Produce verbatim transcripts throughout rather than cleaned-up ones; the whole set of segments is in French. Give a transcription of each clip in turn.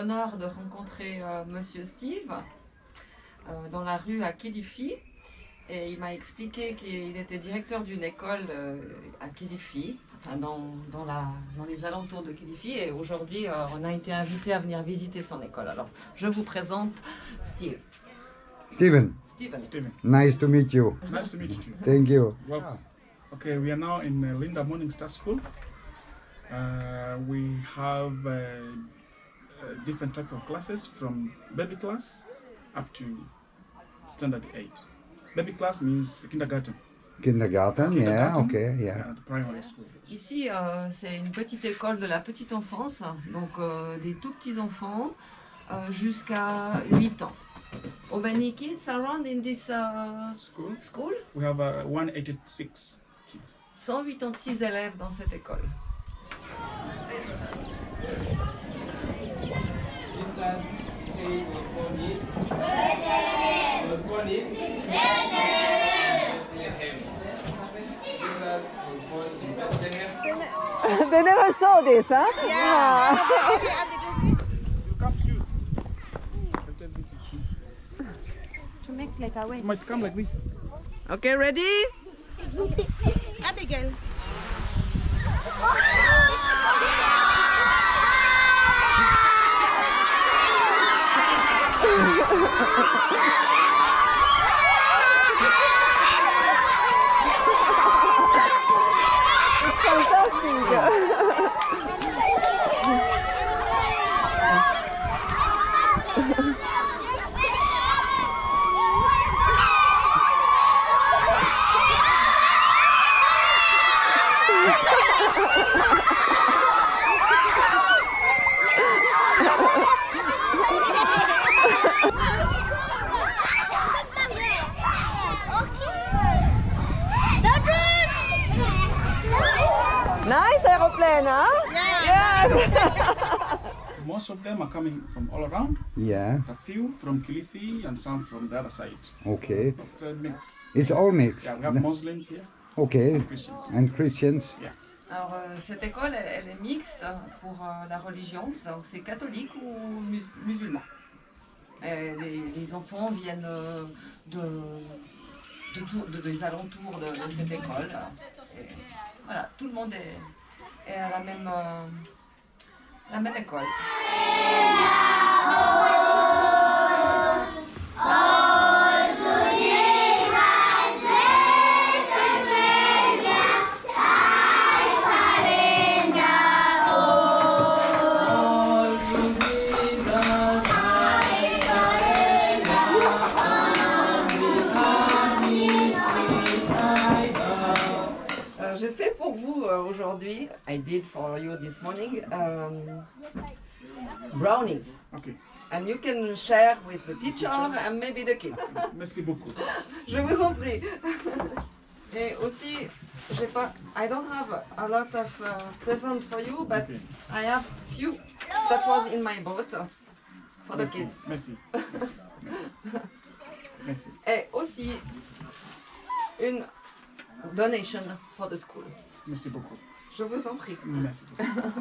l'honneur de rencontrer euh, Monsieur Steve euh, dans la rue à Kilifi. Et il m'a expliqué qu'il était directeur d'une école euh, à Kilifi, enfin dans, dans, la, dans les alentours de Kilifi. Et aujourd'hui, euh, on a été invité à venir visiter son école. Alors, je vous présente Steve. Steven. Steven. Steven. Nice to meet you. Nice to meet you too. Thank you. Welcome. Okay, we are now in uh, Linda Morningstar School. Uh, we have uh, uh, different type of classes from baby class up to standard eight. Baby class means the kindergarten. Kindergarten, yeah, Kindergarten, okay, yeah. and primary school. Ici, euh, c'est une petite école de la petite enfance, donc euh, des tout petits enfants euh, jusqu'à huit ans. How many kids around in this uh, School. school? We have uh, one hundred eighty-six kids. cent quatre-vingt-seize élèves dans cette école. They never saw this, huh? Yeah. You come to you. To make like a way. It might come like this. Okay, ready? Abigail. It's fantastic. Nice aeroplane, huh? Yeah. Yes. Most of them are coming from all around. Yeah, A few from Kilifi and some from the other side. okay. It's a mix. It's all mixed. Yeah, we have Muslims here Okay, and Christians. and Christians. Yeah. Alors, euh, cette école, elle, elle est mixte pour euh, la religion, donc c'est catholique ou mus musulman. Et les, les enfants viennent euh, de, de, tout- de- des alentours de, de cette école. Et voilà, tout le monde est, est à la même, euh, la même école. Euh, J'ai fait pour vous euh, aujourd'hui, I did for you this morning, um, brownies. Okay. And you can share with the teacher and maybe the kids. Merci beaucoup. Je vous en prie. Et aussi, j'ai pas, I don't have a lot of uh, presents for you, but Okay. I have few that was in my boat for the kids. Merci. Merci. Merci. Merci. Et aussi une donation for the school. Merci beaucoup. Je vous en prie. Merci beaucoup.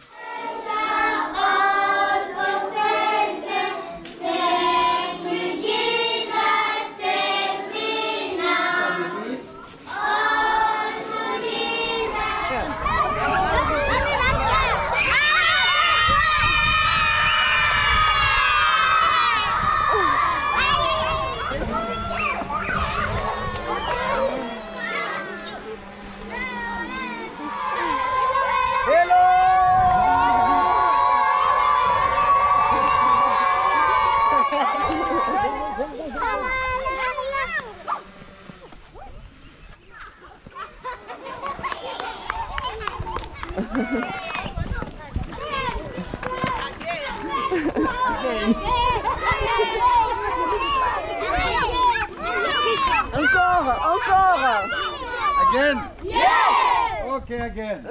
Encore, encore. Again? Yes! Okay, again.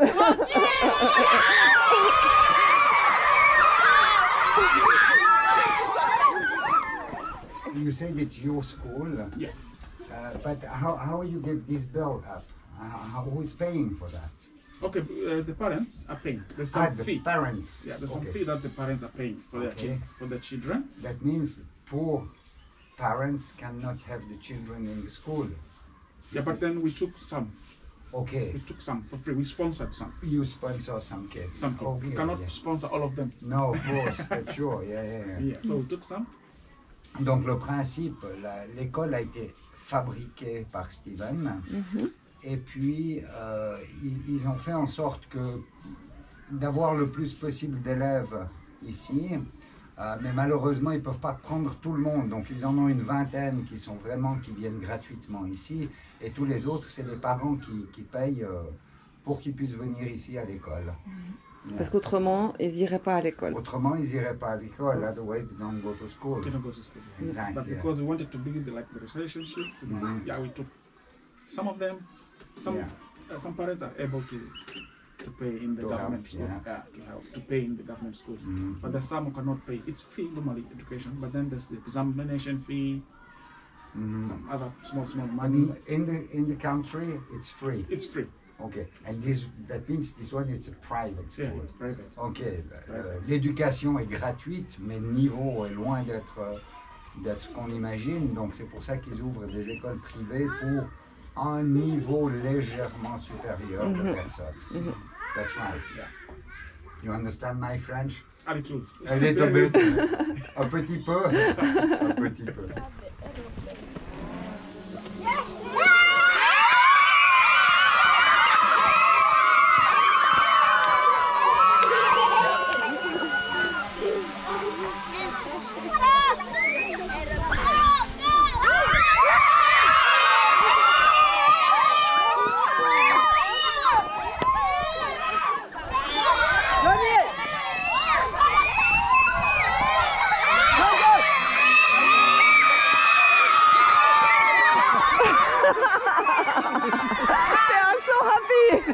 You said it's your school, Yeah. uh, but how, how you get this built up? Uh, how, who is paying for that? Okay, uh, the parents are paying. There's some Ah, the fee. parents. Yeah, there's some Okay. fee that the parents are paying for their Okay. kids, for their children. That means poor parents cannot have the children in the school. Yeah, but then we took some. Okay, We took some for free. We sponsored some. you sponsor some kids. Some kids. Okay, we cannot yeah. sponsor all of them. No, of course, but sure, yeah, yeah, yeah. Yeah, so we took some. Donc le principe, la- l'école a été fabriquée par Steven, et puis euh, ils, ils ont fait en sorte que d'avoir le plus possible d'élèves ici, euh, mais malheureusement ils ne peuvent pas prendre tout le monde, donc ils en ont une vingtaine qui sont vraiment, qui viennent gratuitement ici, et tous les autres c'est les parents qui, qui payent euh, pour qu'ils puissent venir ici à l'école. Parce qu'autrement, ils n'iraient pas à l'école. Autrement ils n'iraient pas à l'école, otherwise they don't go to school. Didn't go to school. Exactly. But because we wanted to build the, like the relationship, Mhm. yeah, we took some of them. Some Yeah. uh, some parents are able to to pay in the To government help, school. yeah. to help to pay in the government schools. Mhm. But there's some who cannot pay. It's free normally education, but then there's the examination fee, Mhm. some other small small money. In the in the country, it's free. It's free. Okay, and this that means this one it's a private Yeah, school. it's private. Ok, euh, l'éducation est gratuite, mais le niveau est loin d'être euh, d'être ce qu'on imagine. Donc c'est pour ça qu'ils ouvrent des écoles privées pour un niveau légèrement supérieur de personnes. That's right. Yeah. You understand my French? A little. A little bit. Un petit peu. Un petit peu. They are so happy.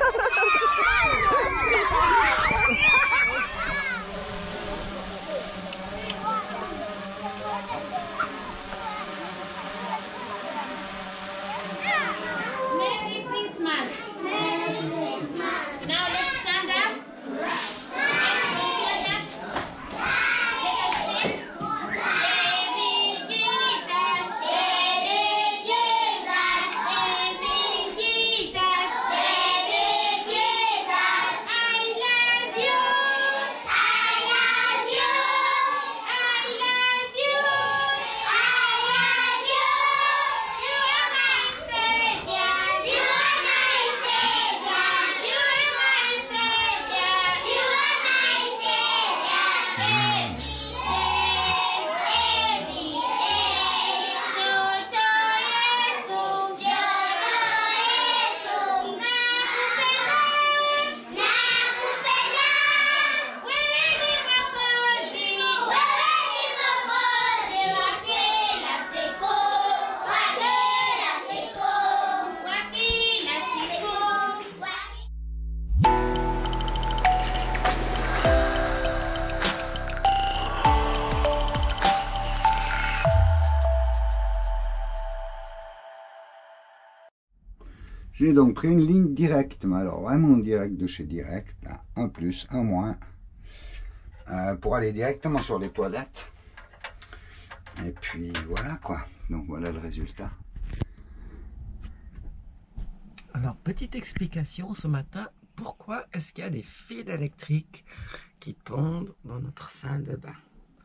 Merry Christmas. Merry Christmas. Now let's stand up. And stand up. Let us sing. Baby Jesus, baby Jesus, baby Jesus, baby Jesus. I love you. I love you. I love you. I love you. You are my savior. You are my savior. You are my savior. You are my savior. Every day, every day. Toto Yesu, Joro Yesu. Nakupenda, nakupenda. Wewe ni Mwokozi, wewe ni Mwokozi wa kila siku, wa kila siku, wa kila siku, wa J'ai donc pris une ligne directe, mais alors vraiment direct de chez Direct, là, un plus, un moins, euh, pour aller directement sur les toilettes. Et puis voilà quoi, donc voilà le résultat. Alors, petite explication ce matin, pourquoi est-ce qu'il y a des fils électriques qui pendent dans notre salle de bain?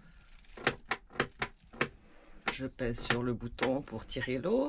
Je pèse sur le bouton pour tirer l'eau.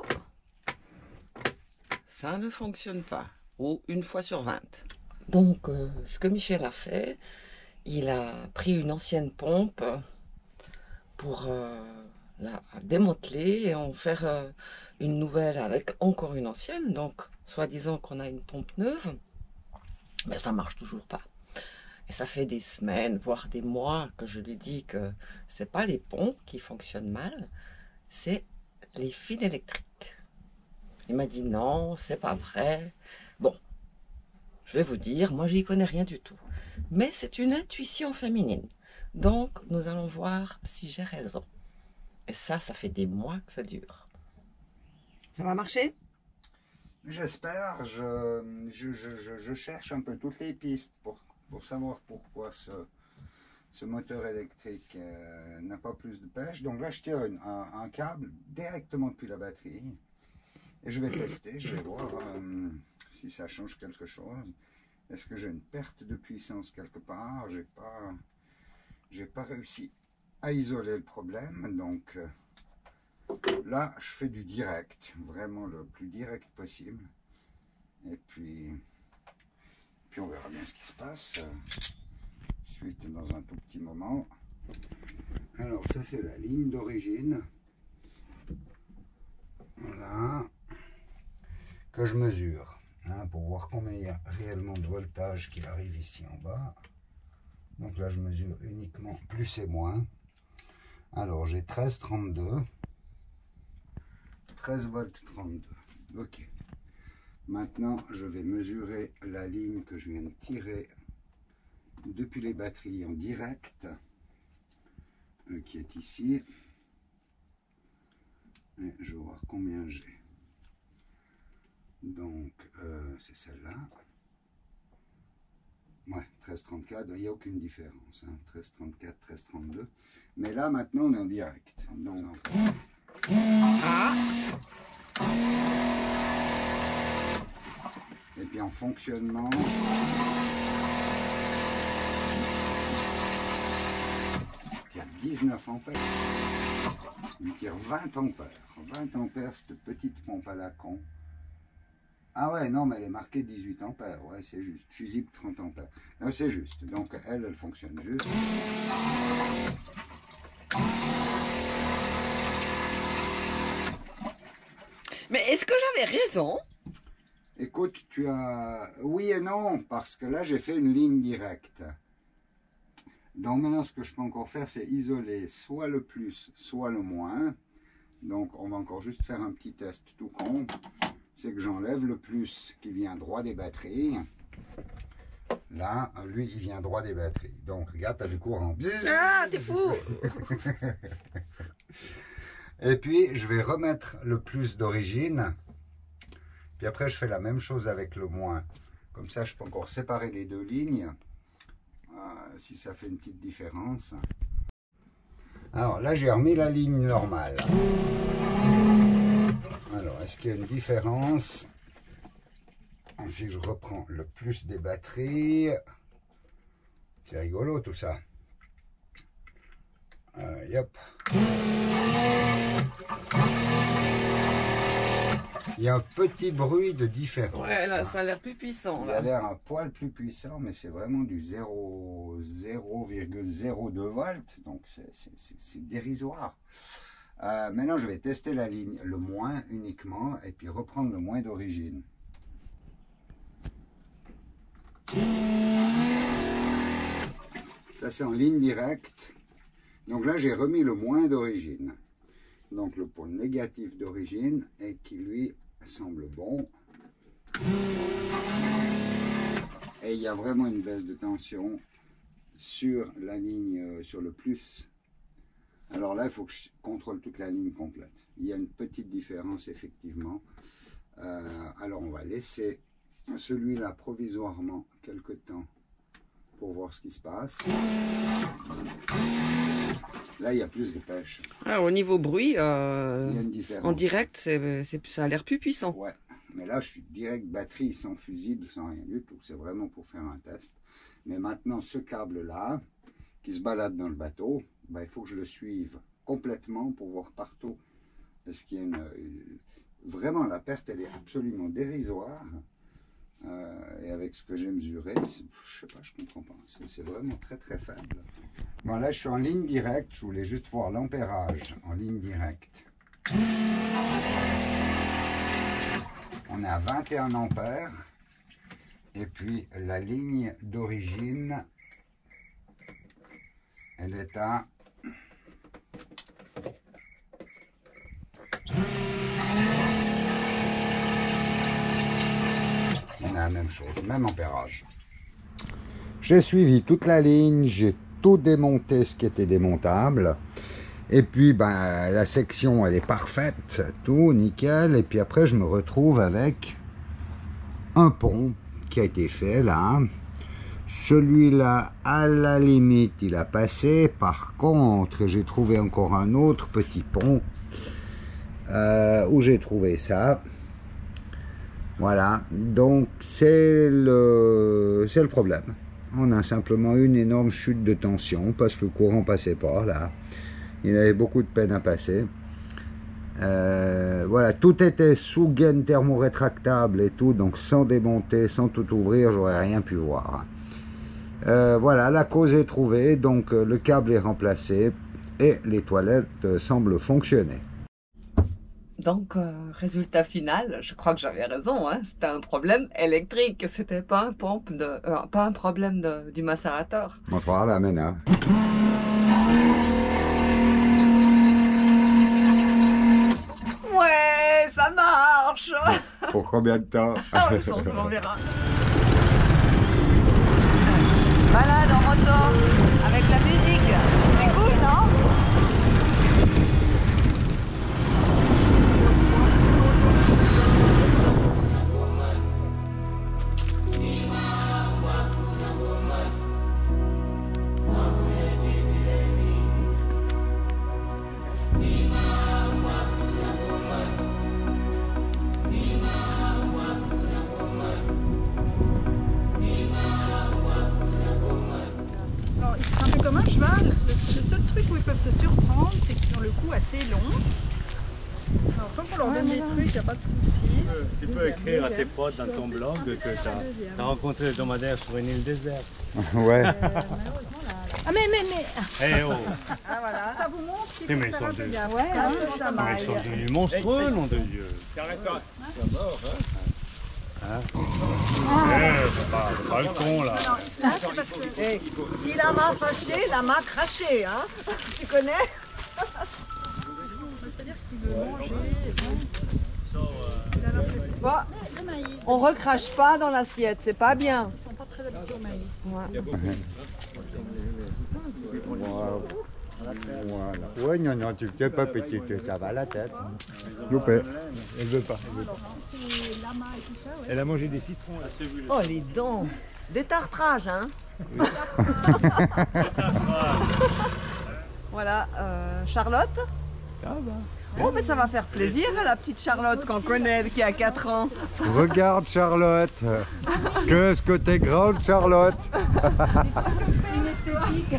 Ça ne fonctionne pas, ou une fois sur vingt. Donc, euh, ce que Michel a fait, il a pris une ancienne pompe pour euh, la démanteler et en faire euh, une nouvelle avec encore une ancienne. Donc, soi-disant qu'on a une pompe neuve, mais ça marche toujours pas. Et ça fait des semaines, voire des mois que je lui dis que c'est pas les pompes qui fonctionnent mal, c'est les fils électriques. Il m'a dit non, c'est pas vrai. Bon, je vais vous dire, moi j'y connais rien du tout. Mais c'est une intuition féminine. Donc nous allons voir si j'ai raison. Et ça, ça fait des mois que ça dure. Ça va marcher? J'espère, je, je, je, je, je cherche un peu toutes les pistes pour, pour savoir pourquoi ce, ce moteur électrique euh, n'a pas plus de pêche. Donc là, je tire une, un, un câble directement depuis la batterie et je vais tester, je vais voir euh, si ça change quelque chose. Est-ce que j'ai une perte de puissance quelque part? J'ai pas, j'ai pas réussi à isoler le problème, donc euh, là, je fais du direct, vraiment le plus direct possible. Et puis, puis on verra bien ce qui se passe. Suite dans un tout petit moment. Alors, ça, c'est la ligne d'origine. Voilà. Que je mesure. Hein, pour voir combien il y a réellement de voltage qui arrive ici en bas. Donc là, je mesure uniquement plus et moins. Alors, j'ai treize trente-deux. treize volts trente-deux. Ok. Maintenant, je vais mesurer la ligne que je viens de tirer depuis les batteries en direct, euh, qui est ici. Et je vais voir combien j'ai. Donc, euh, c'est celle-là. Ouais, treize trente-quatre, il n'y a aucune différence. Hein. treize trente-quatre, treize trente-deux. Mais là, maintenant, on est en direct. Donc, et puis en fonctionnement, il tire dix-neuf ampères. Il tire vingt ampères. vingt ampères, cette petite pompe à la con. Ah ouais, non, mais elle est marquée dix-huit ampères. Ouais, c'est juste. Fusible trente ampères. Non, c'est juste. Donc, elle, elle fonctionne juste. Mais est-ce que j'avais raison? Écoute, tu as... Oui et non, parce que là, j'ai fait une ligne directe. Donc maintenant, ce que je peux encore faire, c'est isoler soit le plus, soit le moins. Donc, on va encore juste faire un petit test tout con. C'est que j'enlève le plus qui vient droit des batteries. Là, lui, il vient droit des batteries. Donc, regarde, tu as du courant. Ah, t'es fou! Et puis, je vais remettre le plus d'origine. Puis après, je fais la même chose avec le moins. Comme ça, je peux encore séparer les deux lignes. Euh, si ça fait une petite différence. Alors là, j'ai remis la ligne normale. Alors, est-ce qu'il y a une différence? Si je reprends le plus des batteries. C'est rigolo tout ça. Euh, yep. Il y a un petit bruit de différence. Ouais, là, ça a l'air plus puissant. Il Là. a l'air un poil plus puissant, mais c'est vraiment du zéro virgule zéro deux volts, donc c'est dérisoire. Euh, maintenant, je vais tester la ligne, le moins uniquement, et puis reprendre le moins d'origine. Ça, c'est en ligne directe. Donc là, j'ai remis le moins d'origine. Donc le pôle négatif d'origine et qui lui semble bon. Et il y a vraiment une baisse de tension sur la ligne, euh, sur le plus. Alors là, il faut que je contrôle toute la ligne complète. Il y a une petite différence effectivement. Euh, alors on va laisser celui-là provisoirement quelque temps pour voir ce qui se passe. Là, il y a plus de pêche. Ah, au niveau bruit, euh, Il y a une différence. en direct, c'est, c'est, ça a l'air plus puissant. Ouais, mais là, je suis direct batterie, sans fusible, sans rien du tout. C'est vraiment pour faire un test. Mais maintenant, ce câble-là, qui se balade dans le bateau, ben, il faut que je le suive complètement pour voir partout. Est-ce qu'il y a une, une... Vraiment, la perte, elle est absolument dérisoire. Euh, et avec ce que j'ai mesuré, je sais pas, je comprends pas. C'est vraiment très très faible. Bon, là, je suis en ligne directe. Je voulais juste voir l'ampérage en ligne directe. On est à vingt et un ampères. Et puis, la ligne d'origine, elle est à... On a la même chose, même ampérage. J'ai suivi toute la ligne, j'ai tout démonté ce qui était démontable. Et puis ben, la section elle est parfaite, tout nickel. Et puis après je me retrouve avec un pont qui a été fait là. Celui-là, à la limite, il a passé. Par contre, j'ai trouvé encore un autre petit pont euh, où j'ai trouvé ça. Voilà, donc c'est le, c'est le problème. On a simplement une énorme chute de tension parce que le courant passait pas là. Il avait beaucoup de peine à passer. Euh, voilà, tout était sous gaine thermorétractable et tout, donc sans démonter, sans tout ouvrir, j'aurais rien pu voir. Euh, voilà, la cause est trouvée, donc euh, le câble est remplacé et les toilettes euh, semblent fonctionner. Donc, euh, résultat final, je crois que j'avais raison, hein, c'était un problème électrique, c'était pas un pompe de, euh, pas un problème de, du macérateur. Montre-moi la mena. Ouais, ça marche. Pour combien de temps? Ah, je pense qu'on verra. Balade en moto avec la musique, c'est cool, non? Comme un cheval, le, le seul truc où ils peuvent te surprendre, c'est qu'ils ont le cou assez long. Alors, tant qu'on leur donne des trucs, il n'y a pas de souci. Tu peux écrire à tes potes dans ton blog que tu as rencontré le dromadaire sur une île déserte. Ouais. Euh, malheureusement, là, là. Ah, mais, mais, mais. Eh oh! Ah, voilà. Ça vous montre qu'il Mais faut ils faire sont un peu deux. gaffe. Ouais, hein, ça Mais maille. ils sont devenus monstrueux, nom de Dieu! Hein? Eh, c'est pas, c'est pas le con là! Là, c'est parce que... Hey, si la main fâchée, la main crachée, hein? Tu connais? C'est-à-dire qu'il veut manger. Il a leur petit Bon, le maïs. on recrache pas dans l'assiette, c'est pas bien. Ils sont pas très habitués au maïs. Ouais. Voilà. Ouais, non, non, tu t'es pas petit, ça va la tête. Loupé. Elle veut pas. Elle veut pas. C'est lama et tout ça, ouais. Elle a mangé des citrons là. Oh, les dents! Détartrage, hein? Voilà, euh, Charlotte? Ça va. Oh, mais ça va faire plaisir à la petite Charlotte qu'on connaît, qui a quatre ans. Regarde Charlotte. Qu'est-ce que t'es grande Charlotte. Une esthétique.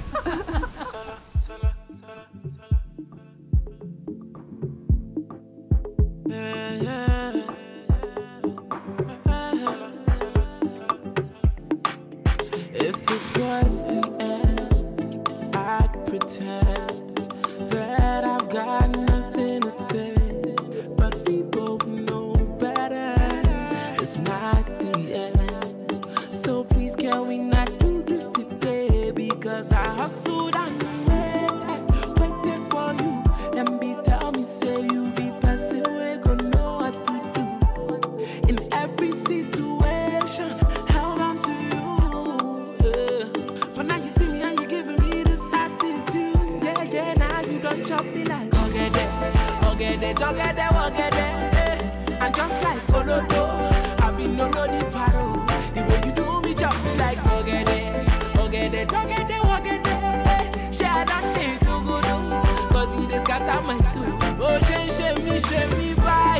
If this was the end, I'd pretend that I've got nothing to say. But we both know better. It's not the end. So please can we not do this today? Because I hustled and waited, waited for you. And be tell me say you be passing, we gonna know what to do. In every situation, held on to you. Yeah. But now you see me and you giving me this attitude. Yeah, yeah, now you don't chop me like Ogede, Ogede, Jogede, Ogede. Eh. And just like Olodo, I be no no the paro. The way you do me, chop me like Ogede, Ogede, Jogede, Ogede. Eh. Share that shit to go do, cause it is scatter my soul. Oh, shame, shame, shame me, bye.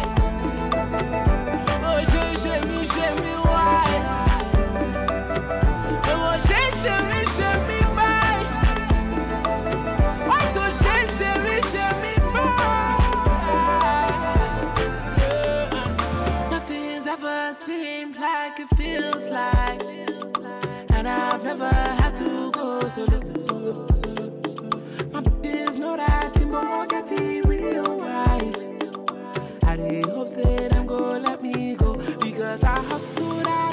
Oh, shame, shame, shame me, why? Oh, shame, shame, shame me, bye. Why don't shame, shame, shame me, bye? Nothing's ever seemed like it feels like, and I've never had to go solo, solo, solo. My buddies know that thing, but won't get it real right. I dey hope say them go let me go, because I hustle that